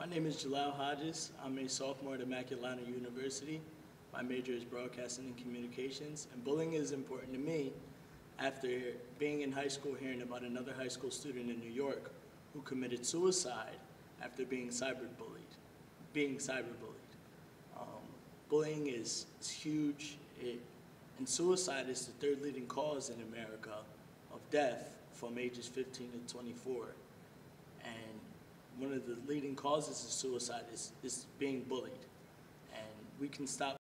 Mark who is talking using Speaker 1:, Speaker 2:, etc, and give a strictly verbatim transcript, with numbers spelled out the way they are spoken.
Speaker 1: name is Jalal Hodges. I'm a sophomore at Immaculata University. My major is broadcasting and communications, and bullying is important to me after being in high school, hearing about another high school student in New York who committed suicide after being cyberbullied, being cyberbullied. Um, bullying is, is huge, it, and suicide is the third leading cause in America of death from ages fifteen to twenty-four. And one of the leading causes of suicide is, is being bullied. And we can stop